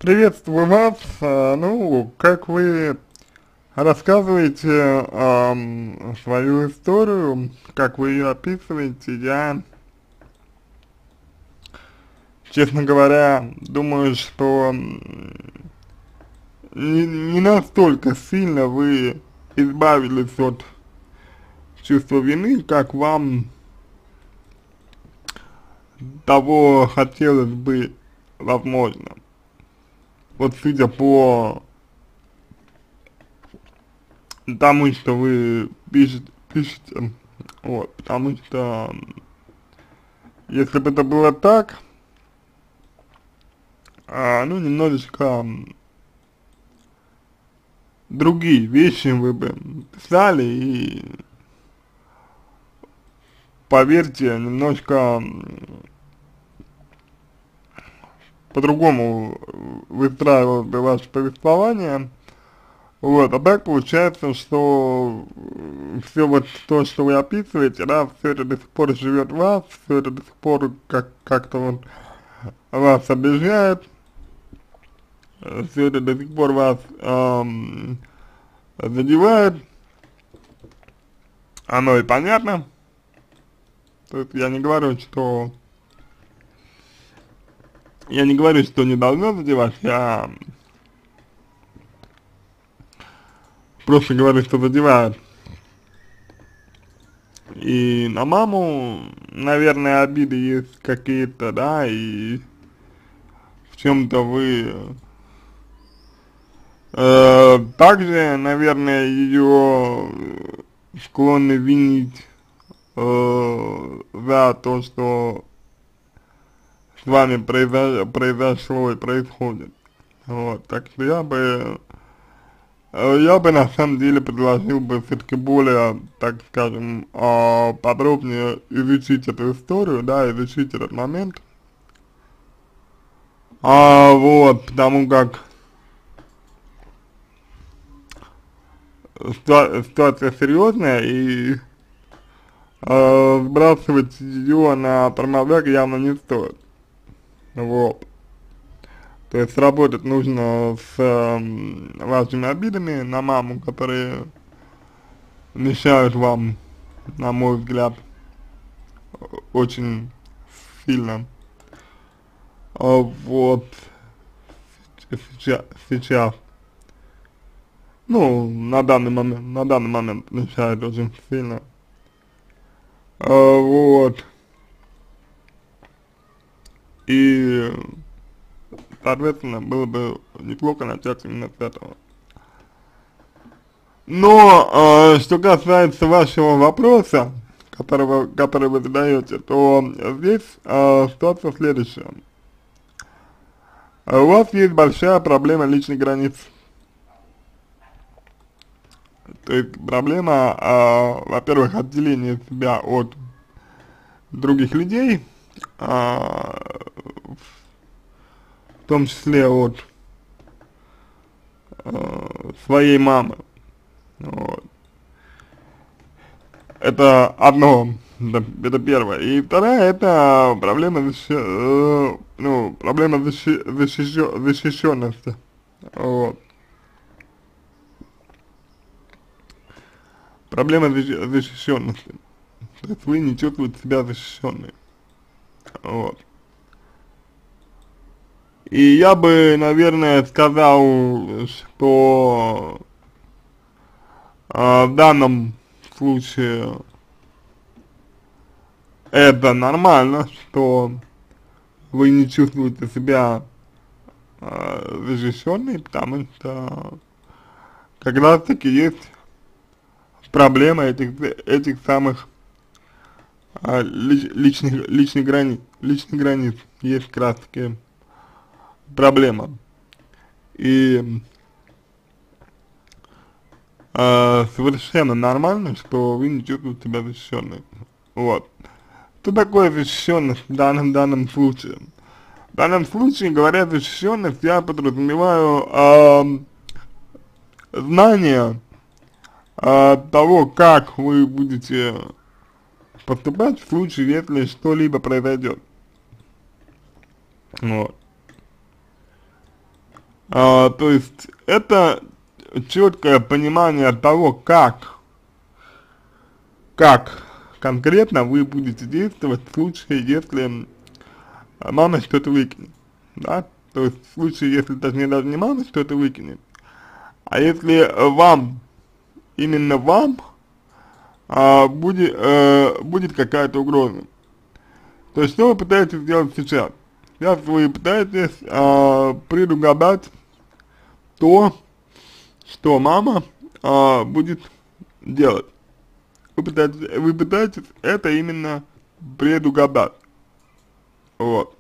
Приветствую вас. Как вы рассказываете свою историю, как вы ее описываете, я, честно говоря, думаю, что не настолько сильно вы избавились от чувства вины, как вам того хотелось бы, возможно. Вот судя по тому, что вы пишете, вот, потому что если бы это было так, немножечко другие вещи вы бы писали и, поверьте, немножко по-другому выстраивалось бы ваше повествование. Вот, а так получается, что все вот то, что вы описываете, да, все это до сих пор живет в вас, все это до сих пор как-то вот вас обижает, все это до сих пор вас задевает, оно и понятно. То есть я не говорю, что не должно задевать, я просто говорю, что задевает. И на маму, наверное, обиды есть какие-то, да, и в чем-то вы также, наверное, ее склонны винить за то, что с вами произошло и происходит. Вот, так что я бы на самом деле предложил бы все-таки более, так скажем, подробнее изучить эту историю, да, изучить этот момент. Вот, потому как ситуация серьезная, и сбрасывать ее на тормозах явно не стоит. Вот. То есть работать нужно с вашими обидами на маму, которые мешают вам, на мой взгляд, очень сильно. Вот сейчас, ну, на данный момент мешает очень сильно. Вот. И, соответственно, было бы неплохо начать именно с этого. Но, что касается вашего вопроса, который вы задаете, то здесь ситуация следующая. У вас есть большая проблема личных границ. То есть проблема, во-первых, отделения себя от других людей, в том числе от своей мамы. Вот. Это одно, это первое. И вторая, это проблема, проблема защищенности. Вот. Проблема защищенности. То есть вы не чувствуете себя защищенной. Вот. И я бы, наверное, сказал, что в данном случае это нормально, что вы не чувствуете себя защищенной, потому что как раз таки есть проблема этих самых личных границ, есть как раз таки проблема. И совершенно нормально, что вы не чувствуете себя защищенной. Вот. Что такое защищенность в данном случае? В данном случае, говоря защищенность, я подразумеваю знание того, как вы будете поступать в случае, если что-либо произойдет. Вот. То есть это четкое понимание того, как конкретно вы будете действовать в случае, если мама что-то выкинет, да, то есть в случае, если, точнее, даже не мама что-то выкинет, а если вам, именно вам, будет какая-то угроза. То есть что вы пытаетесь сделать сейчас? Сейчас вы пытаетесь предугадать то, что мама будет делать. Вы пытаетесь это именно предугадать. Вот.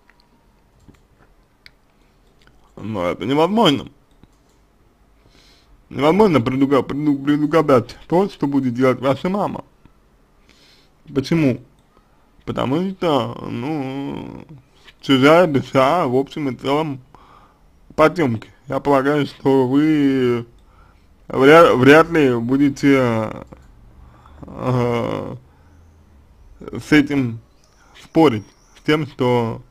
Но это невозможно. Невозможно предугадать то, что будет делать ваша мама. Почему? Потому что, ну, чужая душа, в общем и целом, потемки. Я полагаю, что вы вряд ли будете с этим спорить, с тем, что,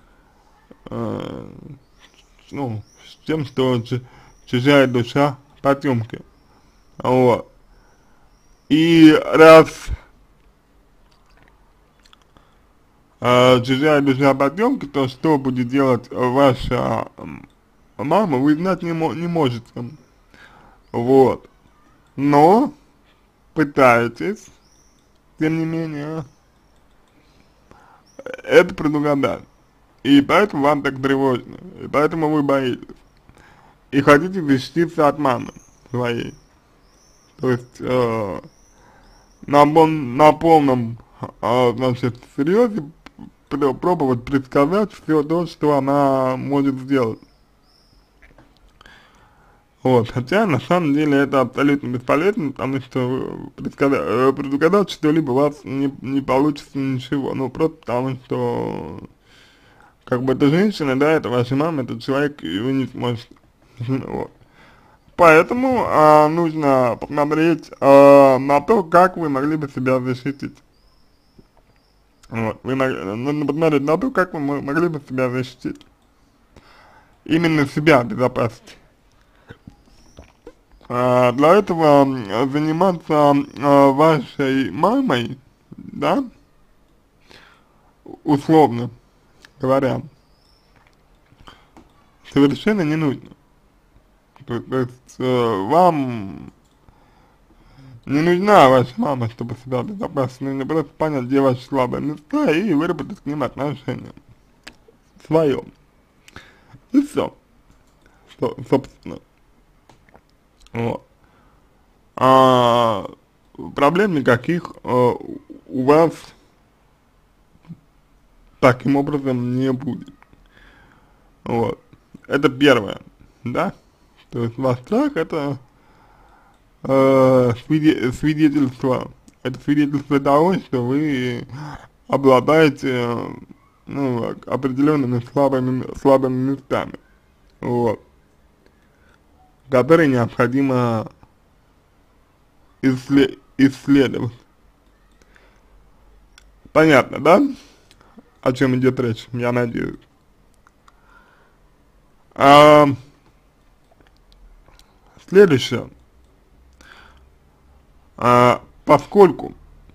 ну, с тем, что чужая душа потемки. Вот. И раз чужая душа потемки, то что будет делать ваша мама, вы знать не можете. Вот. Но пытаетесь, тем не менее, это предугадать. И поэтому вам так тревожно, и поэтому вы боитесь. И хотите защититься от мамы своей. То есть, на полном, значит, серьезе пробовать предсказать все то, что она может сделать. Вот, хотя на самом деле это абсолютно бесполезно, потому что предугадать что-либо у вас не получится ничего, ну просто потому что, как бы это женщина, да, это ваша мама, это человек, и вы не сможете, вот. Поэтому нужно посмотреть на то, как вы могли бы себя защитить. Вот, нужно посмотреть на то, как вы могли бы себя защитить. Именно себя обезопасить. Для этого заниматься вашей мамой, да, условно говоря, совершенно не нужно. То есть вам не нужна ваша мама, чтобы себя безопасить, нужно просто понять, где ваши слабые места и выработать к ним отношения свое. И все, собственно. Вот. Проблем никаких у вас таким образом не будет. Вот. Это первое, да? То есть ваш страх это свидетельство того, что вы обладаете, ну, определенными слабыми местами, вот, которые необходимо исследовать. Понятно, да? О чем идет речь, я надеюсь. Следующее. Поскольку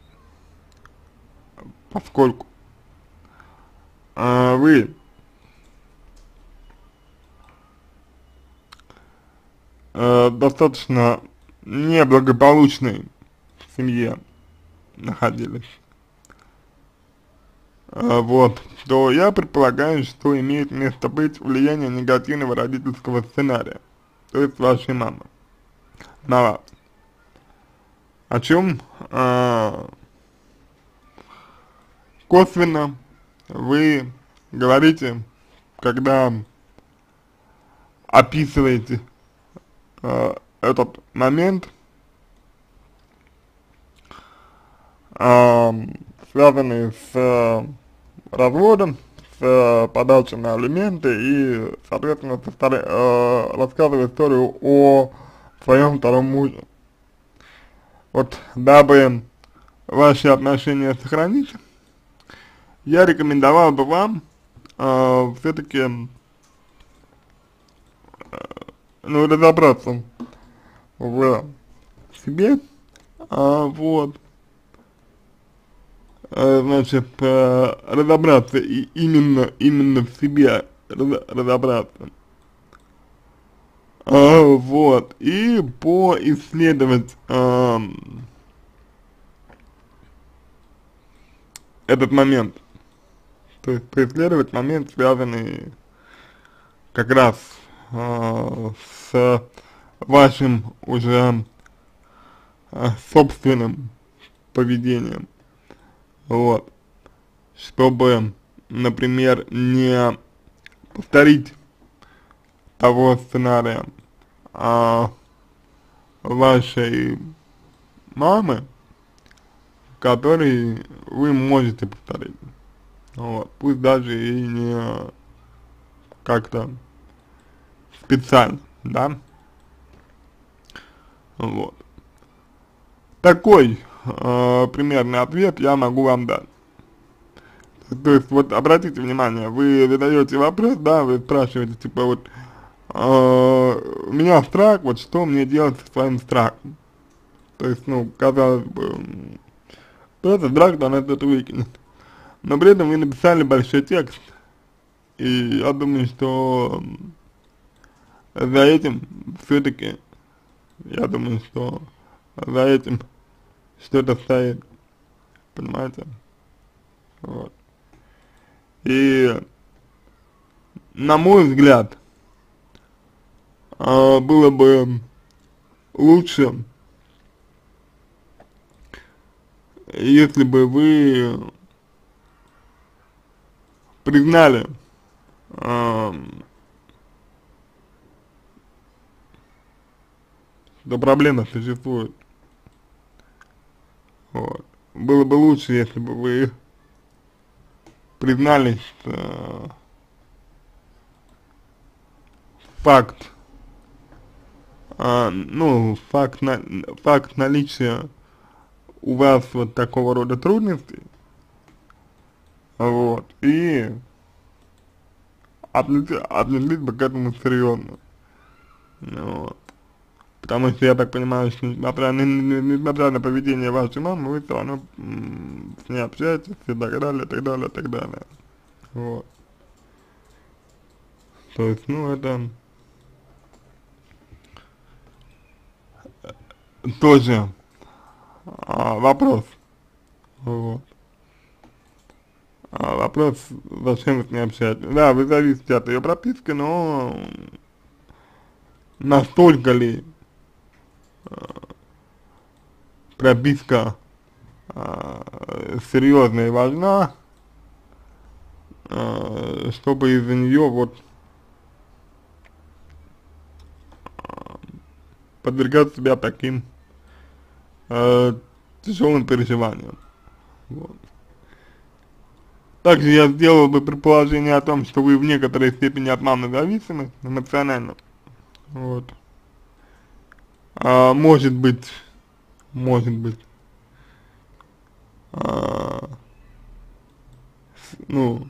вы достаточно неблагополучной семье находились, вот, то я предполагаю, что имеет место быть влияние негативного родительского сценария, то есть вашей мамы на вас. О чем косвенно вы говорите, когда описываете этот момент, связанный с разводом, с подачей на алименты и, соответственно, рассказывая историю о своем втором муже. Вот, дабы ваши отношения сохранить, я рекомендовал бы вам все-таки ну, разобраться в себе, вот, значит, разобраться и именно в себе разобраться, вот, и поисследовать, этот момент, то есть поисследовать момент, связанный как раз, с вашим уже, собственным поведением, вот, чтобы, например, не повторить того сценария, вашей мамы, который вы можете повторить, вот, пусть даже и не как-то специально, да, вот. Такой, примерный ответ я могу вам дать. То есть, вот, обратите внимание, вы задаете вопрос, да, вы спрашиваете, типа, вот, у меня страх, вот, что мне делать со своим страхом? То есть, ну, казалось бы, просто страх, да, надо это выкинуть. Но при этом вы написали большой текст, и я думаю, что за этим все-таки, я думаю, что за этим что-то стоит, понимаете? Вот. И, на мой взгляд, было бы лучше, если бы вы признали, что проблема существует. Вот. Было бы лучше, если бы вы признали, что факт, ну, факт наличия у вас вот такого рода трудностей, вот, и отнеслись бы к этому серьезно, вот. Потому что я так понимаю, что несмотря на поведение вашей мамы, вы все равно с ней общаетесь и так далее, так далее, так далее, вот. То есть, ну, это тоже вопрос, вот. Вопрос, зачем вы с ней общаетесь. Да, вы зависите от ее прописки, но настолько ли прописка серьезная и важна, чтобы из-за нее вот подвергать себя таким тяжелым переживаниям. Вот. Также я сделал бы предположение о том, что вы в некоторой степени от мамы зависимы эмоционально. Вот. Может быть, ну,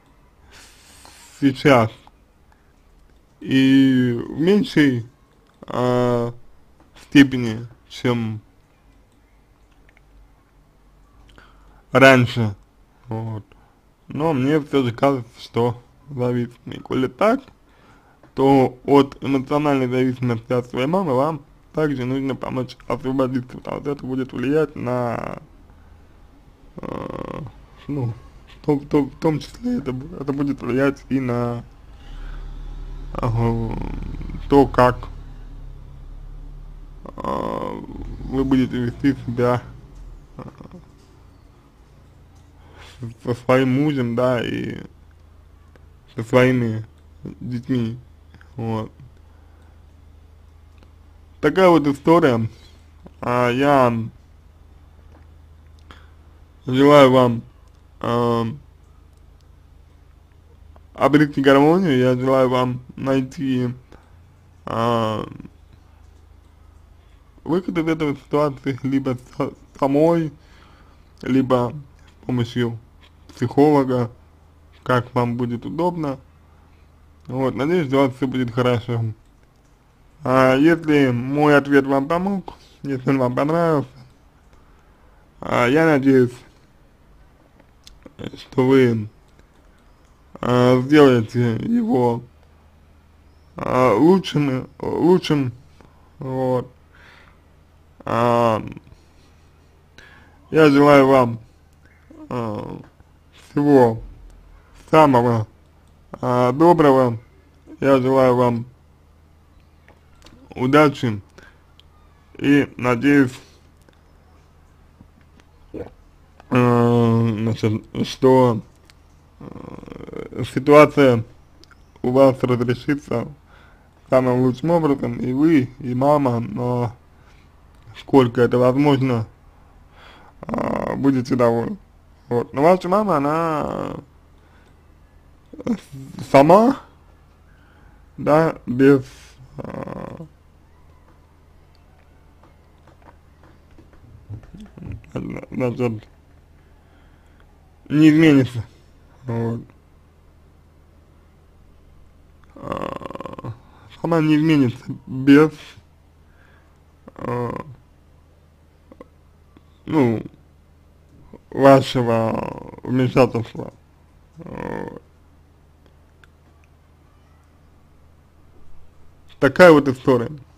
сейчас и в меньшей степени, чем раньше, вот. Но мне все же кажется, что зависит. И коли так, то от эмоциональной зависимости от своей мамы вам также нужно помочь освободиться, потому что это будет влиять на, ну, в том числе это будет влиять и на то, как вы будете вести себя со своим мужем, да, и со своими детьми, вот. Такая вот история. Я желаю вам обрести гармонию, я желаю вам найти выход из этой ситуации либо самой, либо с помощью психолога, как вам будет удобно. Вот, надеюсь, у вас все будет хорошо. Если мой ответ вам помог, если он вам понравился, я надеюсь, что вы сделаете его лучшим, вот. А, я желаю вам всего самого доброго, я желаю вам удачи и надеюсь, значит, что ситуация у вас разрешится самым лучшим образом, и вы, и мама, сколько это возможно, будете довольны. Вот. Но ваша мама, она сама, да, без значит, не изменится. Вот. Сама не изменится без, ну, вашего вмешательства. Такая вот история.